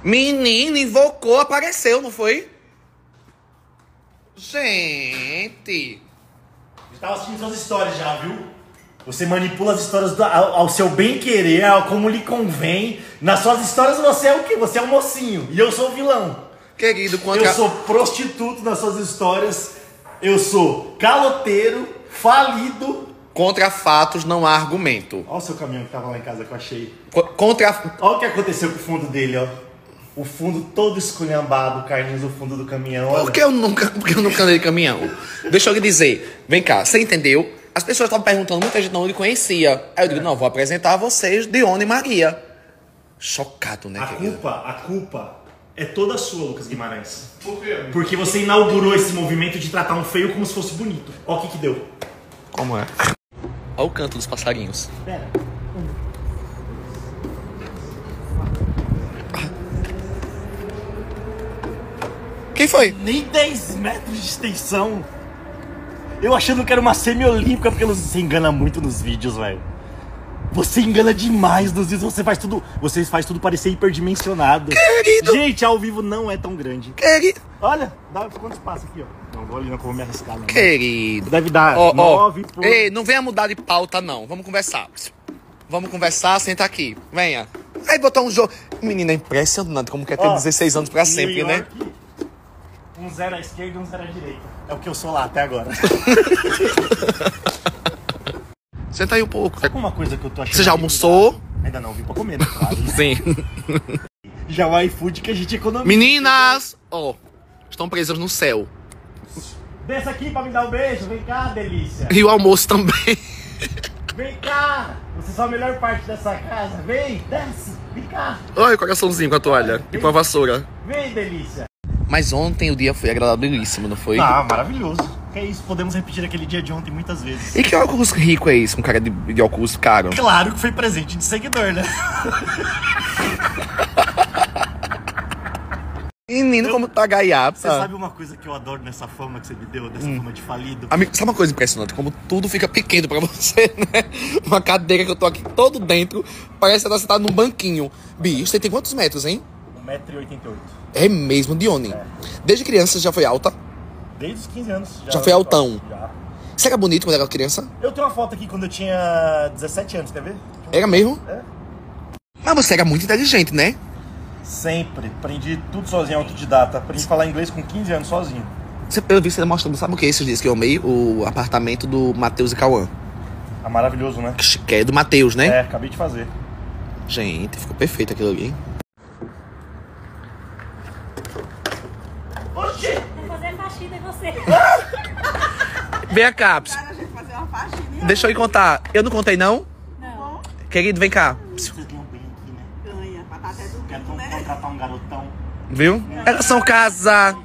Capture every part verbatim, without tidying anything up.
Menino, invocou, apareceu, não foi? Gente. Eu tava assistindo suas histórias já, viu? Você manipula as histórias do, ao, ao seu bem-querer, ao como lhe convém. Nas suas histórias você é o quê? Você é um mocinho. E eu sou o vilão. Querido, contra... Eu sou prostituto nas suas histórias. Eu sou caloteiro, falido. Contra fatos não há argumento. Olha o seu caminhão que tava lá em casa que eu achei. Co contra... Olha o que aconteceu com o fundo dele, ó. O fundo todo esculhambado, Carlinhos, o fundo do caminhão. Olha. Por que eu nunca, porque eu nunca andei de caminhão? Deixa eu lhe dizer. Vem cá, você entendeu? As pessoas estavam perguntando, muita gente não lhe conhecia. Aí eu digo, não, vou apresentar a vocês Dione e Maria. Chocado, né, A querido? culpa, a culpa é toda sua, Lucas Guimarães. Por quê? Porque você inaugurou esse movimento de tratar um feio como se fosse bonito. Olha o que que deu. Como é? Olha o canto dos passarinhos. Pera. Quem foi? Nem dez metros de extensão. Eu achando que era uma semi-olímpica, porque você engana muito nos vídeos, velho. Você engana demais nos vídeos, você faz tudo, você faz tudo parecer hiperdimensionado. Querido! Gente, ao vivo não é tão grande. Querido! Olha, dá quantos passos aqui, ó. Não vou ali, não vou me arriscar, não. Querido! Deve dar Ó, ó. nove por... Ei, não venha mudar de pauta, não. Vamos conversar. Vamos conversar, senta aqui. Venha. Aí botar um jogo... Menina, é impressionante como quer ter Ó, dezesseis anos pra sempre, New né? York, um zero à esquerda e um zero à direita. É o que eu sou lá até agora. Senta aí um pouco. Sabe uma coisa que eu tô achando... Você já almoçou? Ainda não, vim pra comer, né? Claro. Sim. Já o iFood que a gente economiza. Meninas! Ó, estão presas no céu. Desça aqui pra me dar um beijo. Vem cá, delícia. E o almoço também. Vem cá. Você só a melhor parte dessa casa. Vem, desce. Vem cá. Olha o coraçãozinho com a toalha. E com a vassoura. Vem, delícia. Mas ontem o dia foi agradabilíssimo, não foi? Ah, maravilhoso. Que é isso, podemos repetir aquele dia de ontem muitas vezes. E que óculos rico é esse? Um cara de, de óculos caro? Claro que foi presente de seguidor, né? Menino, como tá gaiata. Você sabe uma coisa que eu adoro nessa fama que você me deu, dessa Hum. fama de falido? Amigo, sabe uma coisa impressionante? Como tudo fica pequeno pra você, né? Uma cadeira que eu tô aqui todo dentro, parece que você tá num banquinho. Bicho, você tem quantos metros, hein? um metro e oitenta e oito. É mesmo, Dione. É. Desde criança você já foi alta? Desde os quinze anos. Já foi altão? Já. Você era bonito quando era criança? Eu tenho uma foto aqui quando eu tinha dezessete anos, quer ver? Era mesmo? É. Mas você era muito inteligente, né? Sempre. Aprendi tudo sozinho, autodidata. Aprendi a falar inglês com quinze anos sozinho. Você, eu vi você mostrando, sabe o que é esses dias que eu amei? O apartamento do Matheus e Cauã. Ah, maravilhoso, né? Que é do Matheus, né? É, acabei de fazer. Gente, ficou perfeito aquilo ali, hein? Oxi! Vou fazer faxina em você. Vem cá, ps. Cara, a gente fazer uma faxina. Deixa eu lhe contar. Eu não contei, não? Não. Querido, vem cá. Vocês ganham bem aqui, né? Ganha, pra tá até do Quero canto, né? contratar um garotão. Viu? Elas são casas.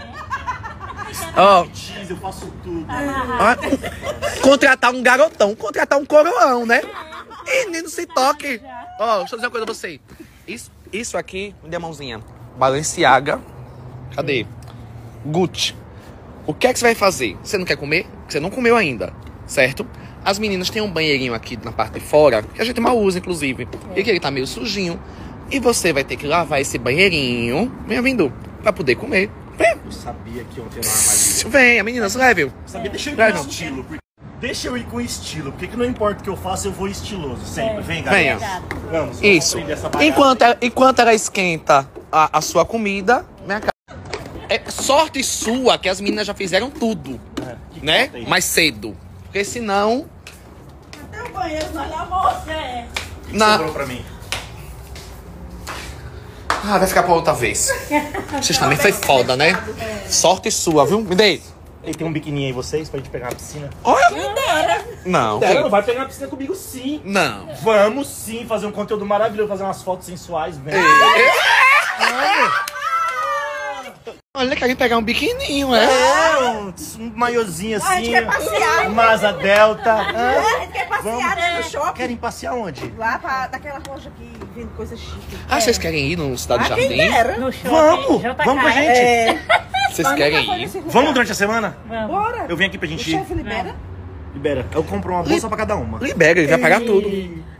Ó, X, eu faço tudo. ó, contratar um garotão, contratar um coroão, né? Menino, se toque. Ó, deixa eu dizer uma coisa pra você. Isso, isso aqui, me dê a mãozinha. Balenciaga. Cadê? Gucci. O que é que você vai fazer? Você não quer comer? Você não comeu ainda, certo? As meninas têm um banheirinho aqui na parte de fora, que a gente mal usa, inclusive. E que ele tá meio sujinho. E você vai ter que lavar esse banheirinho, venha vindo, pra poder comer. Vem, Eu sabia que ontem era uma armadilha. venha, meninas, leve. Eu sabia, deixa eu ir Vai, com não. estilo. Porque... Deixa eu ir com estilo, porque que não importa o que eu faço, eu vou estiloso. Sempre. Vem, galera. Venha. Vamos, vamos Isso. aprender essa bagaça. Enquanto ela, enquanto ela esquenta a, a sua comida, vem cá. É sorte sua que as meninas já fizeram tudo, É, que né? conta aí? Mais cedo. Porque senão... Até o banheiro nós lavamos. É. O que Na... sobrou pra mim? Ah, vai ficar pra outra vez. Vocês também foi foda, né? Sorte sua, viu? Me dê. E tem um biquininho aí, vocês, pra gente pegar na piscina? Olha! Não. Dera, não vai pegar na piscina comigo, sim. Não. Vamos sim fazer um conteúdo maravilhoso, fazer umas fotos sensuais. Vem. Olha, querem pegar um biquininho, é? É, um, um maiozinho A gente assim. quer passear. Uma asa delta. É, Hã? a gente quer passear, Vamos. né, no shopping. Querem passear onde? Lá pra, daquela loja que vende coisa chique. Ah, vocês querem ir no Cidade Ah, quem Jardim? dera. No shopping. Vamos! J K. Vamos com a gente! É, Vocês querem ir? Vamos durante a semana? Vamos. bora. Eu vim aqui pra O gente ir. chefe libera. Libera. Eu compro uma bolsa pra cada uma. Libera, ele vai pagar tudo.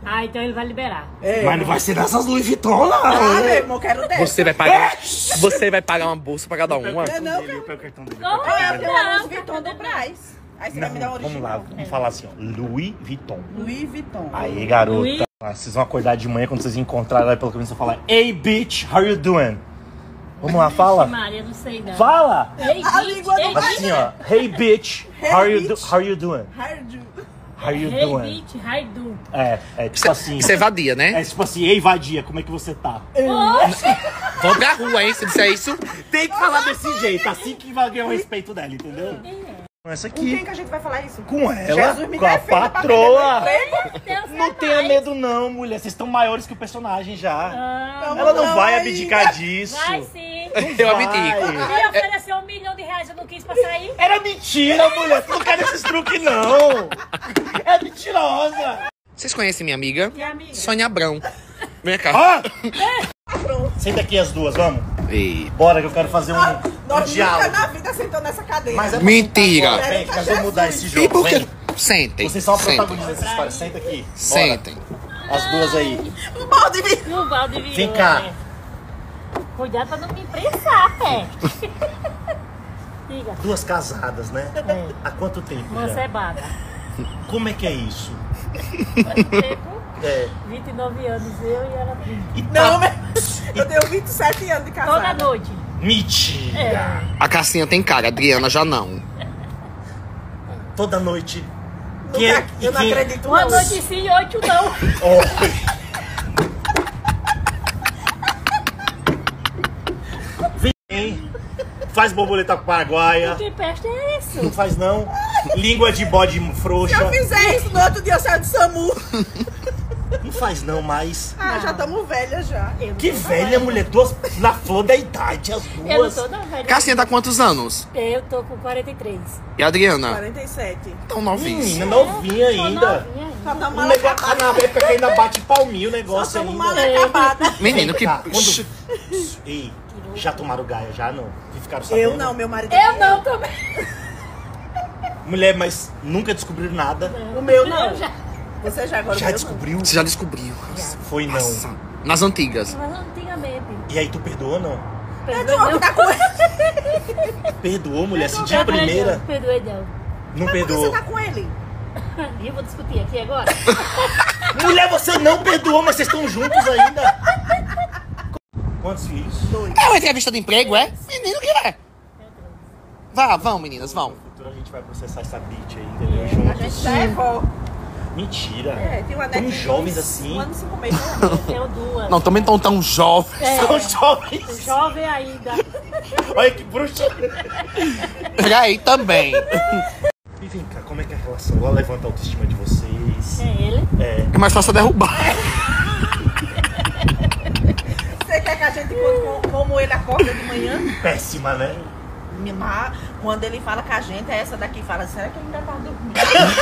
Ah, então ele vai liberar. É. Mas não vai ser dessas Louis Vuitton, não. Ah, meu irmão, quero dessa. Você vai pagar. Você vai pagar uma bolsa pra cada uma. Eu pego o Não, cartão dele, não. eu pego o cartão dele. Não, eu pego o cartão Ah, dele. eu tenho Não, Louis Vuitton do Braz. Aí você vai me dar um Não, vamos lá, original. vamos falar assim, ó. Louis Vuitton. Louis Vuitton. Aí, garota. Louis- Ah, vocês vão acordar de manhã quando vocês encontrarem lá pelo caminho, vocês vão falar: Hey, bitch, how you doing? Vamos lá, fala. Maria, não sei não. Fala! Ei, A bitch, língua do ei, Mas bitch. assim, ó. Hey, bitch, how are you, do, bitch. how you doing? Hard. How you Hey, doing? bitch, hi, do. É, é tipo assim. Isso é vadia, né? É tipo assim, ei, vadia, como é que você tá? Oxe, Vamos pra rua, hein? Se disser isso. Tem que falar desse jeito, assim que vai ganhar o respeito dela, entendeu? Com essa Com quem aqui. que a gente vai falar isso? Com ela, Jesus me com a defenda pra patroa. perder meu emprego. Deus Não é tenha mais. medo não, mulher. Vocês estão maiores que o personagem já. Ah, Vamos Ela não não, vai ainda. abdicar disso. vai sim. Eu Vai. abdico. Me ofereceu um milhão de reais, eu não quis pra sair. Era mentira, mulher. Tu não quer esses truques, não. É mentirosa. Vocês conhecem minha amiga? Minha amiga. Sônia Abrão. Vem cá. Ó! Senta aqui as duas, vamos. Ei. Bora que eu quero fazer um, um Nós nunca diálogo. na vida sentou nessa cadeira. Mas é pra Mentira. sentar agora. Vem, que nós vamos mudar esse jogo. E por que? Vem. Sentem. Vocês são a Sentem. protagonista dessa história. Senta aqui. Bora. Sentem. As duas aí. Um balde de... No balde virou, Vem cá. né? Cuidado pra não me imprensar, pé. Diga. Duas casadas, né? É. Há quanto tempo Uma já? cebada. Como é que é isso? Tempo, É. vinte e nove anos, eu e ela trinta. E Não, tá... mas eu tenho vinte e sete anos de casada. Toda noite. Mentira! É. A Cassinha tem cara, a Adriana já não. Toda noite. Nunca- Quem é- eu não quem- acredito Uma não. noite sim e oito não. Oh. Vem. Faz borboleta paraguaia. Que peste é isso? Não faz não. Língua de bode Se frouxa. eu fizer isso, no outro dia eu saio do SAMU. Não faz não mais. Ah, já estamos velhas já. Eu não Que tô velha, velha. mulher. Duas na flor da idade, as Eu não duas. tô não velha. Cassinha tá quantos anos? Eu tô com quarenta e três. E a Adriana? quarenta e sete. Tão novinha. Menina, novinha Tô ainda. novinha ainda. Só estamos O mal negócio tá acabadas. na época que ainda bate palminho o Só negócio estamos mal ainda. acabadas. Menino, que. Tá, quando... Ei, já tomaram gaia, já não? Que ficaram sabendo? Eu não, meu marido. Eu não também. Mulher, mas nunca descobriram nada. O meu não. Eu já. Você já agora o Já meu descobriu? Você já descobriu. Foi não. Nossa. Nas antigas. Mas antigamente. E aí tu perdoou não? não. Perdoei Não, tá com ele. Perdoou, mulher, assim, de não. primeira. Perdoei não. Não Mas por que perdoou. você tá com ele? E eu vou discutir aqui agora. Mulher, você não perdoou, mas vocês estão juntos ainda. Quantos filhos? É uma entrevista de emprego, é? Menino que é. Vá, vão, meninas, vão. No futuro a gente vai processar essa bitch aí, entendeu? A Juntos. gente já é vó. Mentira. É, tem uma Tão netinha. jovens de assim. Um ano e cinco meses. Tenho duas. Não, também tão tão jovens. É, São jovens. jovem ainda. Olha que bruxa. Peraí, também. E vem cá, como é que é a relação? Ela levanta a autoestima de vocês. É ele. É. É mais fácil derrubar. Você quer que a gente conte com- como ele acorda de manhã? Péssima, né? Mimar, quando ele fala com a gente, é essa daqui fala, será que ele ainda tá dormindo?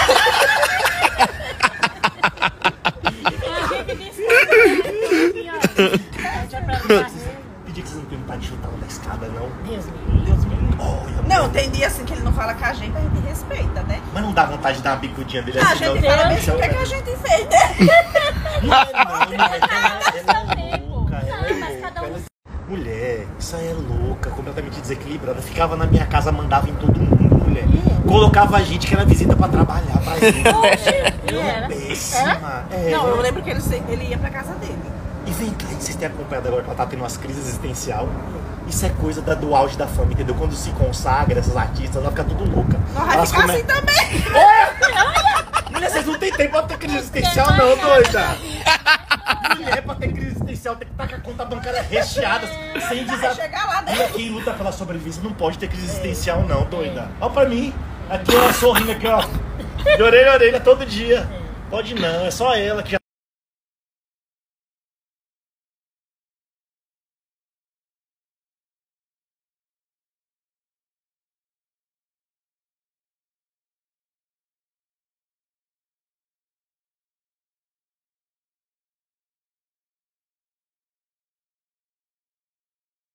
A gente disse. Já pra varrer. Pedi que vocês não perguntaram de chutar uma escada, não. Deus me livre. Deus me livre. Olha, Não, tem dia assim que ele não fala com a gente, a gente respeita, né? mas não dá vontade de dar uma bicudinha dele Ah, a assim, gente não. fala mesmo o que, é que a gente fez, né? Não, não, mulher, ela, ela é tempo. louca, ela Não, é mas louca. cada um- ela- Mulher, isso aí é louca, completamente desequilibrada. Ficava na minha casa, mandava em todo mundo, mulher. Colocava a gente que era visita pra trabalhar pra ele. Oxe, e era. Péssima. É. Não, eu lembro que ele, se- ele ia pra casa dele. E vem cá, e vocês têm acompanhado agora que ela tá tendo umas crises existencial? Isso é coisa da, do auge da fama, entendeu? Quando se consagra essas artistas, ela fica tudo louca. Nós vai Elas ficar come- assim também. Mulher, vocês não tem tempo pra ter crise existencial, não, doida. Mulher, pra ter crise existencial, tem que estar com a conta bancária recheada, sem Vai desab... chegar lá, né? Mulher, quem luta pela sobrevivência não pode ter crise existencial, não, doida. Olha pra mim, aqui, ó, sorrindo aqui, ó. De orelha a orelha todo dia. Pode não, é só ela que já